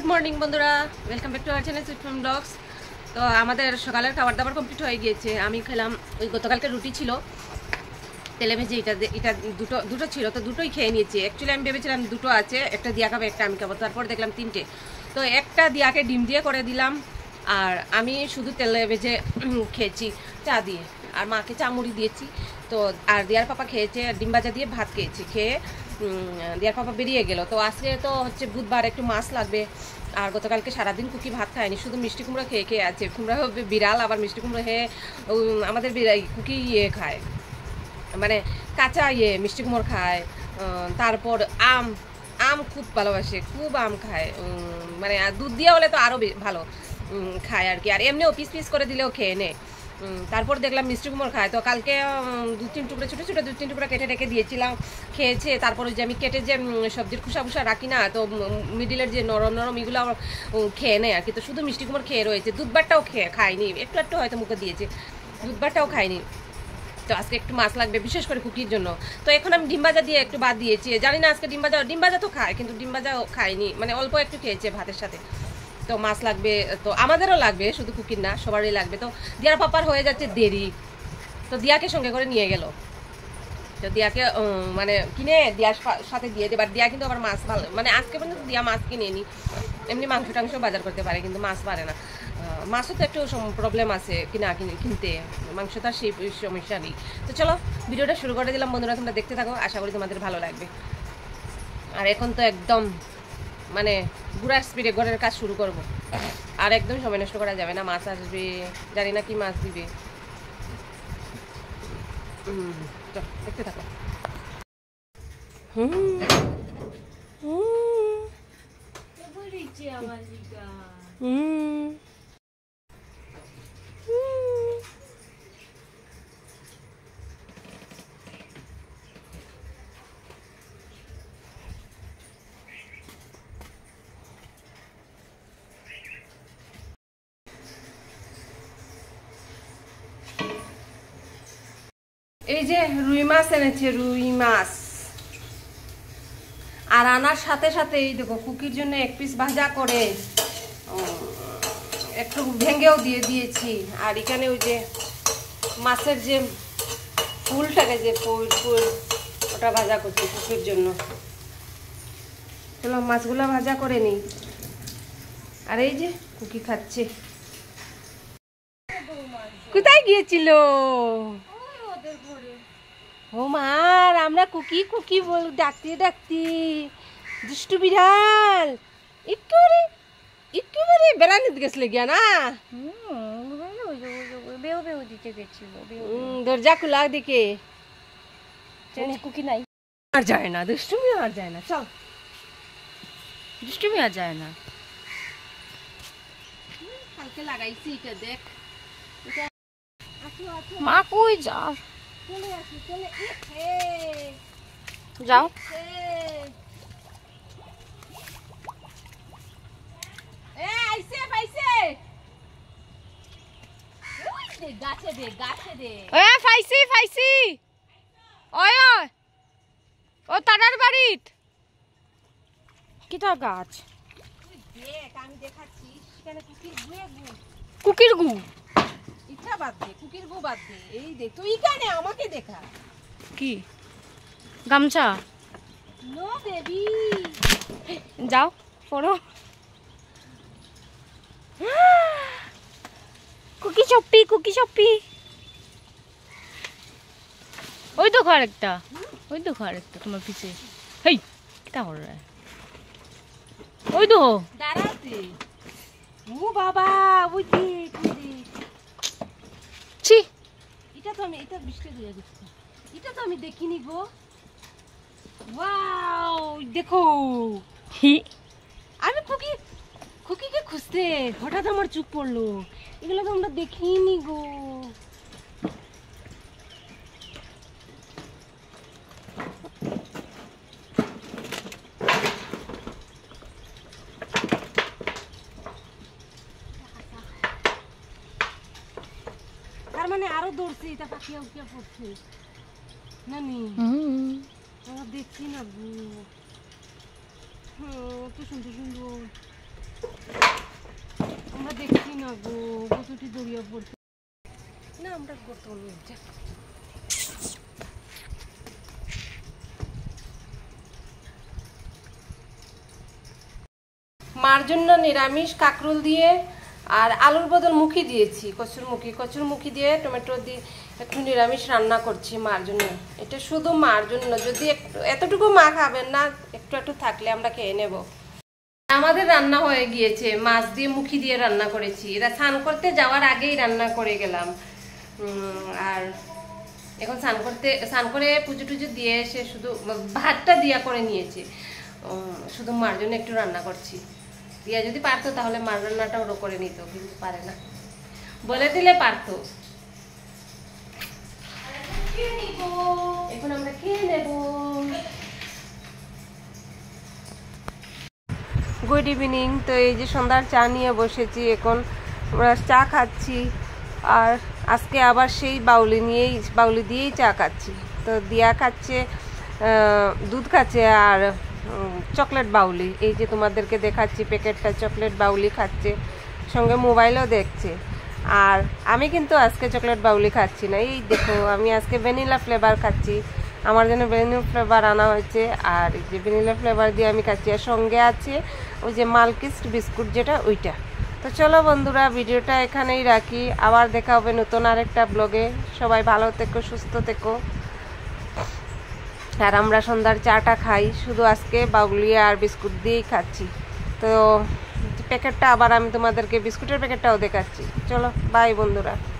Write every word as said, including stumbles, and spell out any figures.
Good morning বন্ধুরা, welcome back to our channel Sweet Home Blogs. তো আমাদের সকালের খাবার দাবার কমপ্লিট হয়ে গিয়েছে। আমি খেলাম ওই গতকালকে রুটি ছিল তেলে ভেজে, এটা এটা দুটো দুটো ছিল তো দুটোই খেয়ে নিয়েছি। অ্যাকচুয়ালি আমি ভেবেছিলাম দুটো আছে, একটা দিয়া খাবে একটা আমি খাবো, তারপর দেখলাম তিনটে। তো একটা দিয়াকে ডিম দিয়ে করে দিলাম আর আমি শুধু তেলে ভেজে খেয়েছি চা দিয়ে, আর মাকে চা মুড়ি দিয়েছি। তো আর দিয়ার পাপা খেয়েছে ডিম ভাজা দিয়ে ভাত খেয়েছি। খেয়ে দিয়ার পাপা বেরিয়ে গেল। তো আজকে তো হচ্ছে বুধবার, একটু মাছ লাগবে। আর গতকালকে সারাদিন কুকি ভাত খায়নি, শুধু মিষ্টি কুমড়ো খেয়ে খেয়ে আছে। কুমড়ো বিড়াল, আবার মিষ্টি কুমড়ো খেয়ে আমাদের কুকি ইয়ে খায়, মানে কাঁচা ইয়ে মিষ্টি কুমড়ো খায়। তারপর আম আম খুব ভালোবাসে, খুব আম খায়, মানে দুধ দিয়ে হলে তো আরও ভালো খায় আর কি। আর এমনিও পিস পিস করে দিলেও খেয়ে নেয়। তারপর দেখলাম মিষ্টি কুমড়ো খায়। তো কালকে দু তিন টুকরো ছোটো ছোটো দু তিন টুকরো কেটে রেখে দিয়েছিলাম, খেয়েছে। তারপর ওই যে আমি কেটে যে সবজির খুসা খুসা রাখি না, তো মিডিলের যে নরম নরম এগুলো খেয়ে নেয় আর কি। তো শুধু মিষ্টি কুমড়ো খেয়ে রয়েছে, দুধবারটাও খেয়ে খায়নি, একটু একটু হয়তো মুখে দিয়েছে, দুধবারটাও খায়নি। তো আজকে একটু মাছ লাগবে, বিশেষ করে কুকির জন্য। তো এখন আমি ডিম ভাজা দিয়ে একটু বাদ দিয়েছি, জানি না আজকে ডিম ভাজা ডিম ভাজা তো খায়, কিন্তু ডিম ভাজা খায়নি, মানে অল্প একটু খেয়েছে ভাতের সাথে। তো মাছ লাগবে, তো আমাদেরও লাগবে, শুধু কুকির না, সবারই লাগবে। তো দিয়ার পাপার হয়ে যাচ্ছে দেরি, তো দিয়াকে সঙ্গে করে নিয়ে গেল। তো দিয়াকে মানে কিনে দিয়ার সাথে দিয়ে দেবার। দিয়া কিন্তু আবার মাছ ভালো, মানে আজকে পর্যন্ত দিয়া মাছ কিনে নি, এমনি মাংস টাংস বাজার করতে পারে, কিন্তু মাছ পারে না। মাছও তো একটু প্রবলেম আছে কিনা কিনতে, মাংস তো আর সেই সমস্যা নেই। তো চলো ভিডিওটা শুরু করে দিলাম বন্ধুরা, তোমরা দেখতে থাকো, আশা করি তোমাদের ভালো লাগবে। আর এখন তো একদম মানে পুরা স্পিডে ঘরের কাজ শুরু করব, আর একদম সময় নষ্ট করা যাবে না। মাছ আসবে, জানি না কি মাছ দিবে। হুম দেখতে থাকো। হুম হুম এই যে রুই মাছ এনেছে, রুই মাছ। আর আনার সাথে সাথে এই দেখো কুকির জন্য এক পিস ভাজা করে একটু ভেঙেও দিয়ে দিয়েছি। আর এখানে ওই যে মাছের যে ফুলটাকে, যে ফুল ফুল ওটা ভাজা করছি কুকির জন্য। চলো মাছগুলো ভাজা করে নিই। আর এই যে কুকি খাচ্ছে। কোথায় গিয়েছিল ও মার? আমরা কুকি কুকি বল ডাকতে ডাকতে দুষ্টু বিড়াল একেবারে একেবারে বেড়ানিতে গেছিল গিয়া না, দরজা খোলা দিকে কুকি নাই, আর যায় না, দুষ্টুমি আর যায় না। চল, দুষ্টুমি আর যায় না। কালকে লাগাইছি এটা, দেখ মা কই যা, চলে আসি, চলে যাও। এ আইছে পাইছে, ওই দে গাছে দে গাছে দে। এ ফাইসি ফাইসি, ওই ওই ও তারার বাড়িত কিটা গাছ, তুই দেখ আমি দেখাচ্ছি। সেখানে কুকির গু, কুকির গু ইটা বাদ দে, কুকির গু বাদ দে। এই দেখ তুই এখানে আমাকে দেখা, কি গামছা নো বেবি, যাও পড়ো। কুকি চপ্পি কুকি চপ্পি, ওই তো ঘর একটা, ওই তো ঘর একটা তোমার পিছে। হেই কিটা কর রে, ওই তো দাঁড়াতে। ও বাবা ওই দেখ ওই দেখ, ছি এটা তো আমি, এটা বৃষ্টি দিয়ে দিচ্ছি, এটা তো আমি দেখিনি গো। ওয়াও দেখো, আমি কুকি কুকিকে খুঁজতে হঠাৎ আমার চোখ পড়লো, এগুলো তো আমরা দেখিনি গো। তার মানে আরো দৌড়ছে, এটা পাখিয়া উঠিয়া পড়ছে নানি, আমরা দেখছি না গো। হুম কি সুন্দর সুন্দর আমরা দেখছি না গো, কতটি দড়িয়া পড়ছে না, আমরা করতে পারবো। মার জন্য নিরামিষ কাঁকরোল দিয়ে আর আলুর বদল মুখি দিয়েছি, কচুর মুখি কচুর মুখি দিয়ে টমেটো দিয়ে একটু নিরামিষ রান্না করছি মার জন্য। এটা শুধু মার জন্য, যদি একটু এতটুকু মা খাবেন না, একটু একটু থাকলে আমরা খেয়ে নেব। আমাদের রান্না হয়ে গিয়েছে, মাছ দিয়ে মুখি দিয়ে রান্না করেছি। এরা স্নান করতে যাওয়ার আগেই রান্না করে গেলাম। আর এখন স্নান করতে স্নান করে পুজো টুজো দিয়ে এসে শুধু ভাতটা দিয়া করে নিয়েছে, শুধু মার জন্য একটু রান্না করছি। দিয়া যদি পারতো তাহলে মার রান্নাটা ওরও করে নিত, কিন্তু পারে না, বলে দিলে পারতো। এখন আমরা খেয়ে নেব। Good evening. তো এই যে সন্ধ্যার চা নিয়ে বসেছি, এখন আমরা চা খাচ্ছি। আর আজকে আবার সেই বাউলি নিয়েই বাউলি দিয়েই চা খাচ্ছি। তো দিয়া খাচ্ছে দুধ খাচ্ছে আর চকলেট বাউলি। এই যে তোমাদেরকে দেখাচ্ছি প্যাকেটটা, চকলেট বাউলি খাচ্ছে, সঙ্গে মোবাইলও দেখছে। আর আমি কিন্তু আজকে চকলেট বাউলি খাচ্ছি না, এই দেখো আমি আজকে ভ্যানিলা ফ্লেভার খাচ্ছি। আমার জন্য ভ্যানিলা ফ্লেভার আনা হয়েছে, আর এই যে ভ্যানিলা ফ্লেভার দিয়ে আমি খাচ্ছি। আর সঙ্গে আছে ওই যে মালকিস্ট বিস্কুট যেটা, ওইটা। তো চলো বন্ধুরা, ভিডিওটা এখানেই রাখি, আবার দেখা হবে নতুন আরেকটা ব্লগে। সবাই ভালো থেকো, সুস্থ থেকো। আর আমরা সন্ধ্যার চাটা খাই শুধু আজকে বাউলি আর বিস্কুট দিয়েই খাচ্ছি। তো প্যাকেটটা আবার আমি তোমাদেরকে বিস্কুটের প্যাকেটটাও দেখাচ্ছি। চলো বাই বন্ধুরা।